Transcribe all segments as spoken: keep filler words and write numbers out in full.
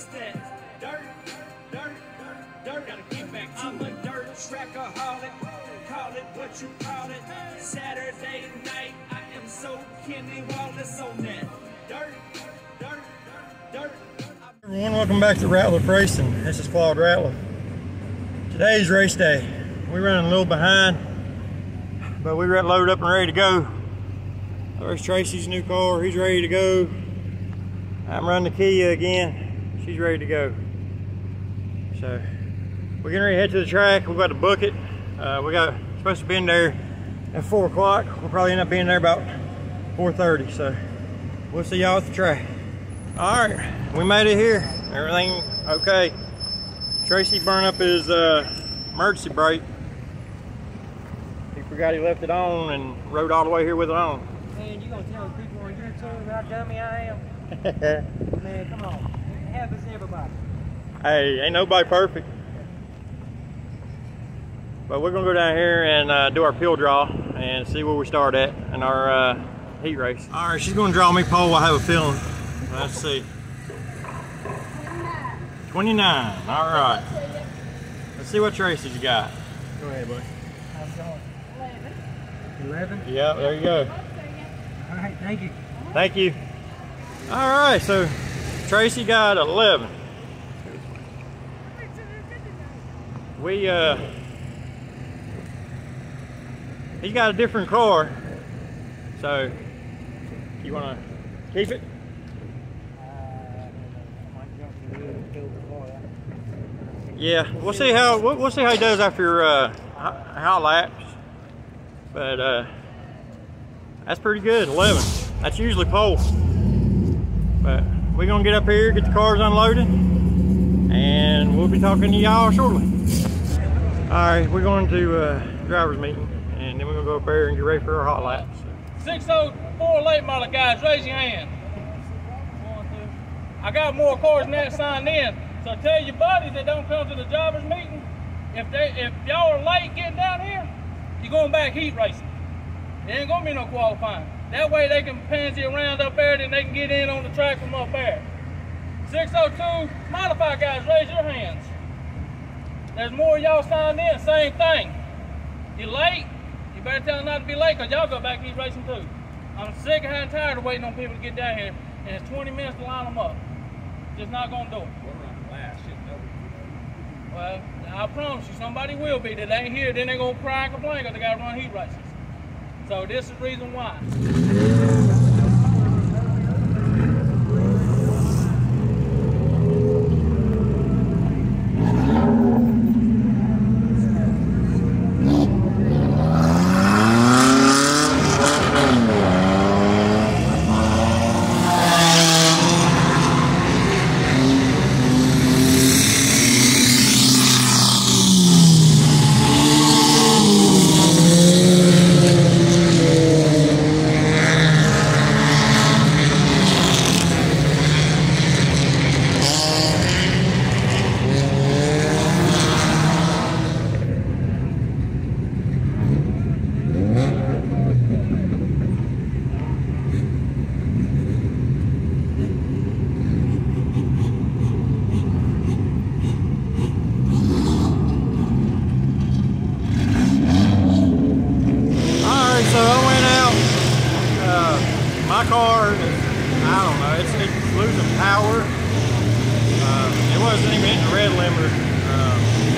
What's that? Dirt, dirt, dirt. Gotta get back. I'm a dirt trackaholic. Call it what you call it. Saturday night, I am so Kenny Wallace on that. Dirt, dirt, dirt. Everyone, welcome back to Ratliff Racing. This is Claude Ratliff. Today's race day. We're running a little behind, but we got loaded up and ready to go. There's Tracy's new car. He's ready to go. I'm running the Kia again. She's ready to go. So we're getting ready to head to the track. We've got to book it. Uh, we got supposed to be in there at four o'clock. We'll probably end up being there about four thirty. So we'll see y'all at the track. All right, we made it here. Everything okay. Tracy burned up his uh, emergency brake. He forgot he left it on and rode all the way here with it on. Man, you gonna tell people on YouTube how dummy I am? Man, come on. It happens to everybody. Hey, ain't nobody perfect. But we're gonna go down here and uh, do our pill draw and see where we start at in our uh, heat race. All right, she's gonna draw me pole. I have a feeling. Let's see. twenty-nine. All right. Let's see what Tracy's got. Go ahead, buddy. How's it going? eleven. eleven? Yeah, there you go. All right, thank you. Thank you. All right, so Tracy got eleven. We, uh, he's got a different car. So, you wanna keep it? Yeah, we'll see how we'll, we'll see how he does after uh, how laps, but uh, that's pretty good. eleven. That's usually pole. But we're gonna get up here, get the cars unloaded, and we'll be talking to y'all shortly. All right, we're going to uh, driver's meeting, and then we're gonna go up there and get ready for our hot laps. six oh four late model guys, raise your hand. One, two. I got more cars than that signed in. So tell your buddies that don't come to the drivers meeting, if they if y'all are late getting down here, you're going back heat racing. There ain't gonna be no qualifying. That way they can pansy around up there, then they can get in on the track from up there. six oh two modified guys, raise your hands. There's more of y'all signed in, same thing. You're late, you better tell them not to be late, because y'all go back heat racing too. I'm sick and tired of waiting on people to get down here, and it's twenty minutes to line them up. Just not gonna do it. Well, I promise you, somebody will be that ain't here, then they're gonna cry and complain because they gotta run heat races. So this is the reason why. So I went out, uh, my car, I don't know, it's, it's losing power. Uh, it wasn't even hitting the red limiter. Uh,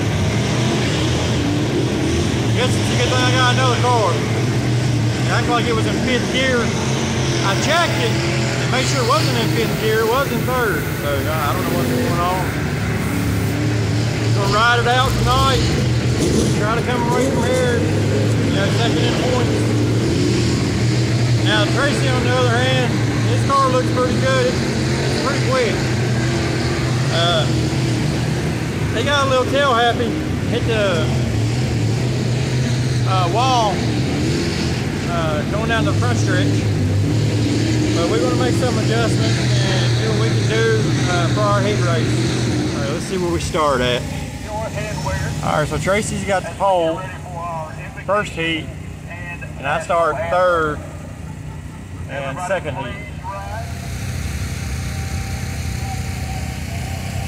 I guess it's a good thing I got another car. It acted like it was in fifth gear. I checked it and made sure it wasn't in fifth gear, it was in third. So uh, I don't know what's going on. Gonna ride it out tonight. Try to come away from here, you know, second in points. Now Tracy, on the other hand, his car looks pretty good. It's, it's pretty quick. Uh, they got a little tail happy, hit the uh, wall uh, going down the front stretch. But we're going to make some adjustments and see what we can do uh, for our heat race. All right, let's see where we start at. All right, so Tracy's got the pole, first heat, and I start third and second heat.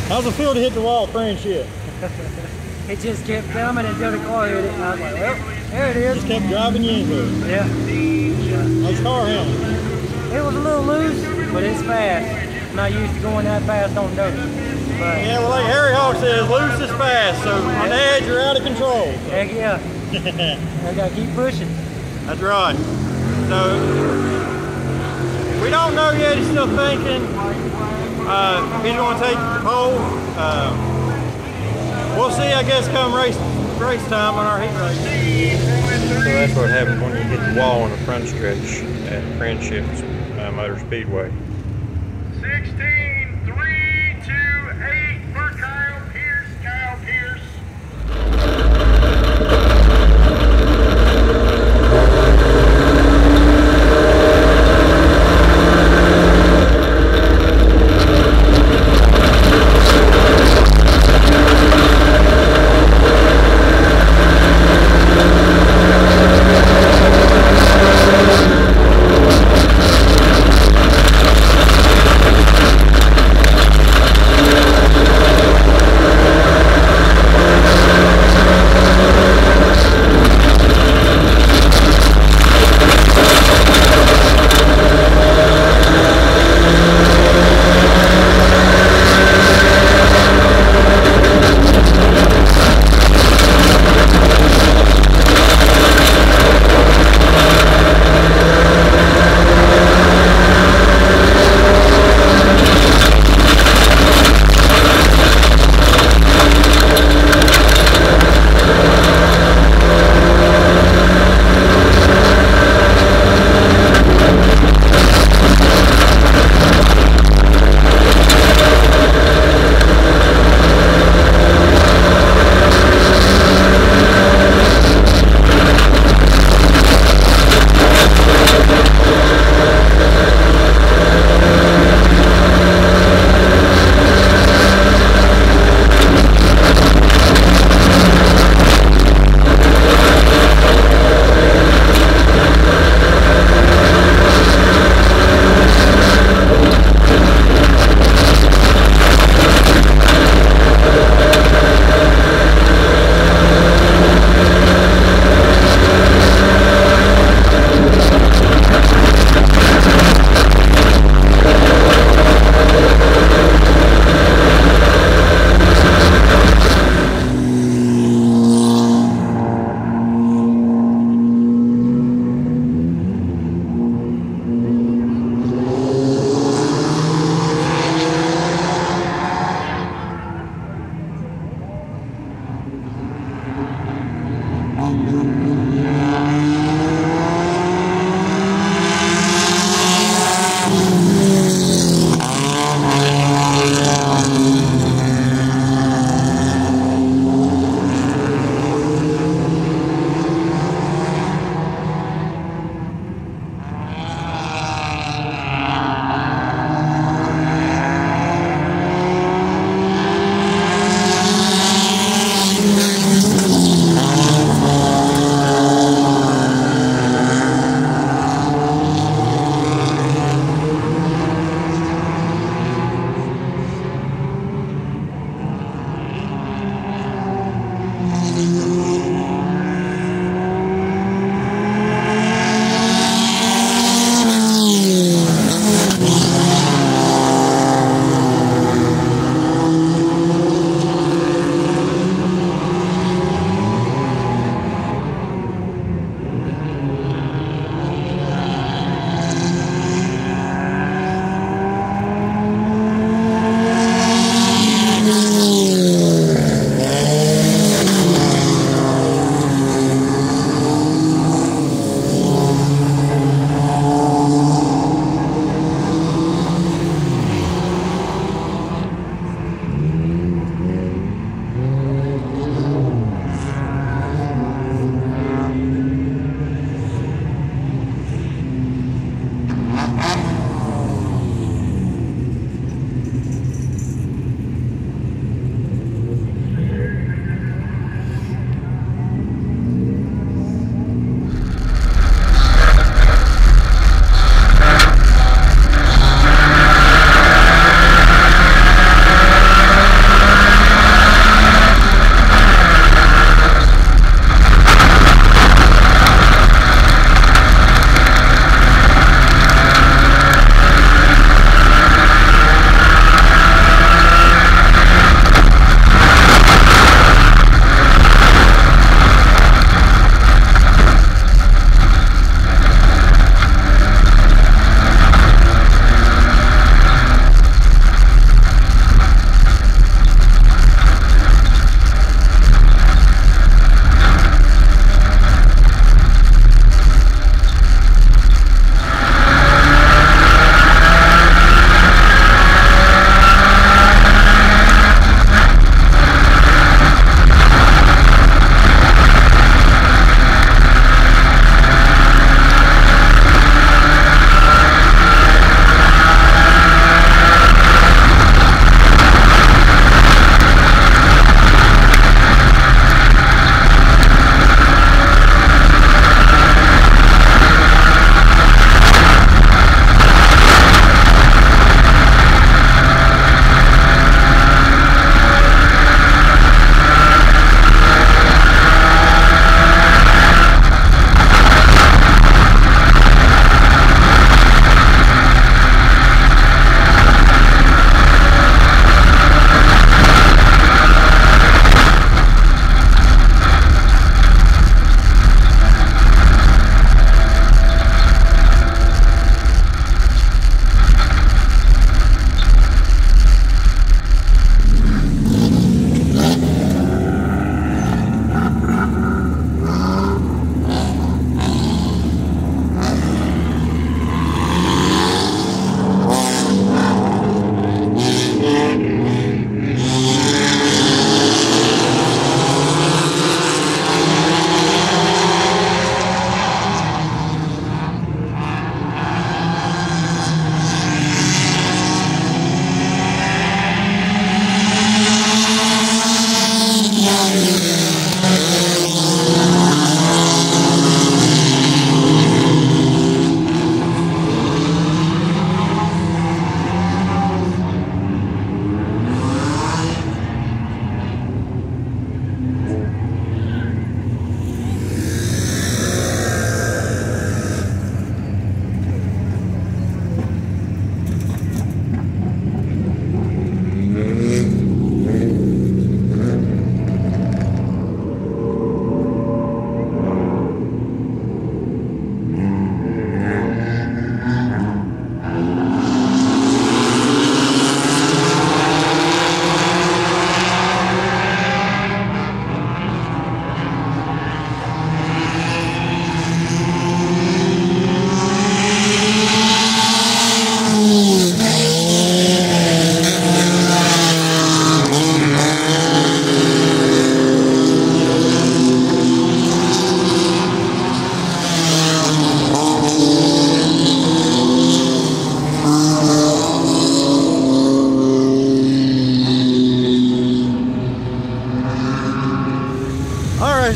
How's it feel to hit the wall crane shift? It just kept coming until the car hit it, and I was like, well, there it is. Just kept driving you into it. Yeah. How's the car handling? It was a little loose, but it's fast. I'm not used to going that fast on dirt. But Yeah, well, like Harry Hawk says, loose is fast, so on the edge, you're out of control. So. heck yeah. I gotta keep pushing. That's right. So, we don't know yet. He's still thinking. Uh, he's going to take the pole. Uh, we'll see, I guess, come race race time on our heat race. So that's what happens when you hit the wall on the front stretch at Friendships uh, Motor Speedway. sixteen, three, two, eight for Kyle Pierce, Kyle Pierce.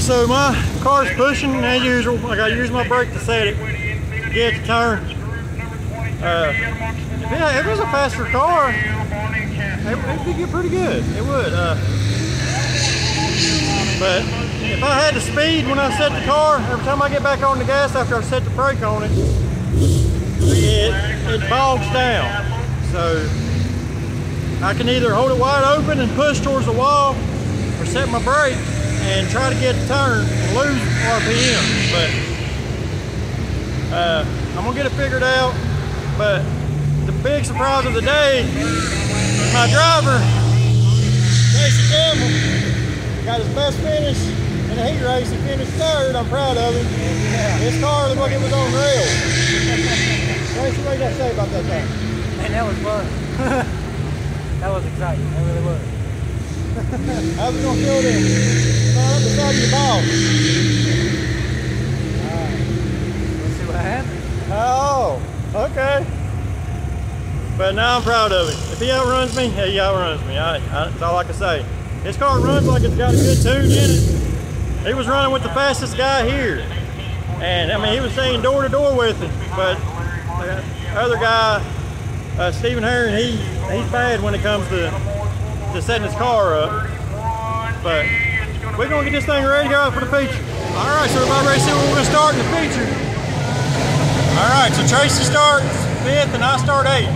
so my car's pushing as usual. I gotta use my brake to set it, get it to turn. Uh, if, it, if it was a faster car, it would be pretty good. It would. Uh, but if I had the speed when I set the car, every time I get back on the gas after I set the brake on it, it, it bogs down. So I can either hold it wide open and push towards the wall, or set my brake and try to get the turn and lose R P M. But uh, I'm gonna get it figured out. But the big surprise of the day, my driver, Casey Campbell, got his best finish in a heat race. He finished third. I'm proud of him. Yeah. His car looked like it was on rails. Casey, what you got to say about that thing? Man, that was fun. That was exciting. That really was. How's it gonna feel then? Right up beside your ball. Alright. Let's see what happens. Oh, okay. But now I'm proud of him. If he outruns me, he outruns me. I, I, that's all I can say. His car runs like it's got a good tune in it. He was running with the fastest guy here. And I mean, he was staying door to door with him. But the other guy, uh, Stephen Herron, he, he's bad when it comes to to setting his car up. But we're gonna get this thing ready to go out for the feature. All right, so everybody ready to see where we're gonna start in the feature. All right, so Tracy starts fifth and I start eighth.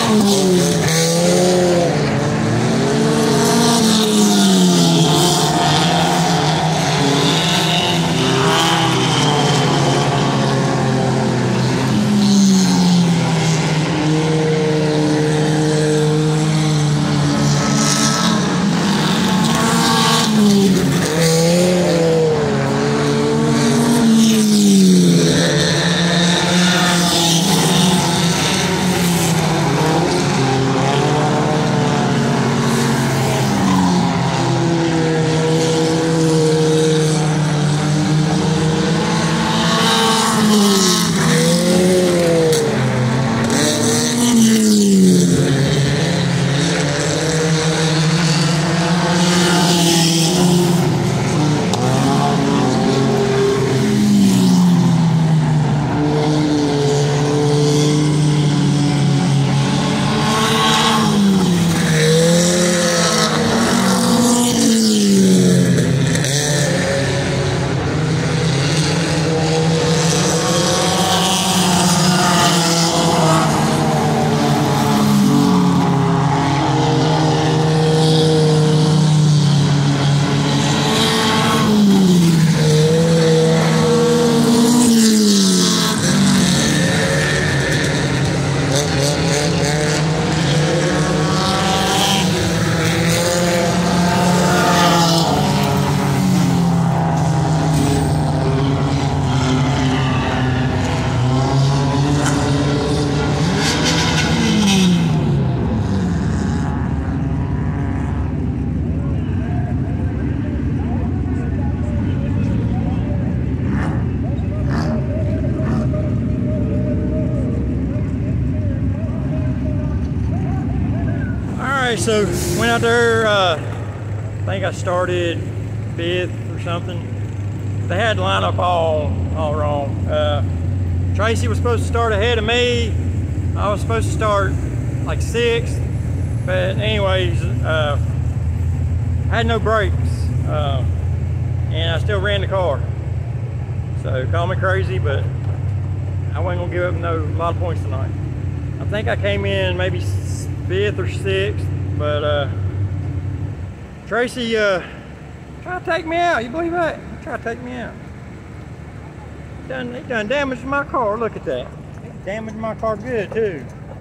Alright, so went out there, uh, I think I started fifth or something. They had the lineup all, all wrong. Uh, Tracy was supposed to start ahead of me. I was supposed to start like sixth, but anyways, uh, had no brakes, uh, and I still ran the car. So call me crazy, but I wasn't gonna give up no a lot of points tonight. I think I came in maybe fifth or sixth, but uh, Tracy uh, tried to take me out. You believe that? He tried to take me out. He done, he done damaged my car. Look at that. He damaged my car good too.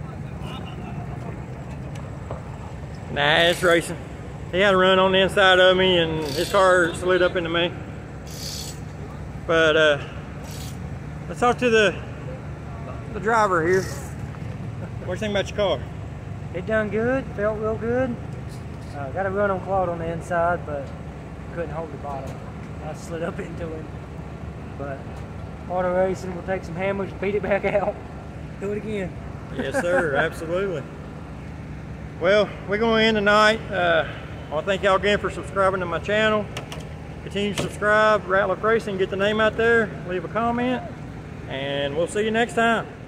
Nah, it's racing. He had a run on the inside of me, and his car slid up into me. But uh, let's talk to the the driver here. What do you think about your car? It done good, felt real good. Uh, got a run on Claude on the inside, but couldn't hold the bottom. I slid up into him. But auto racing, we'll take some hammers, beat it back out, do it again. Yes, sir, absolutely. Well, we're going to end tonight. Uh, I want to thank y'all again for subscribing to my channel. Continue to subscribe, Ratliff Racing, get the name out there, leave a comment, and we'll see you next time.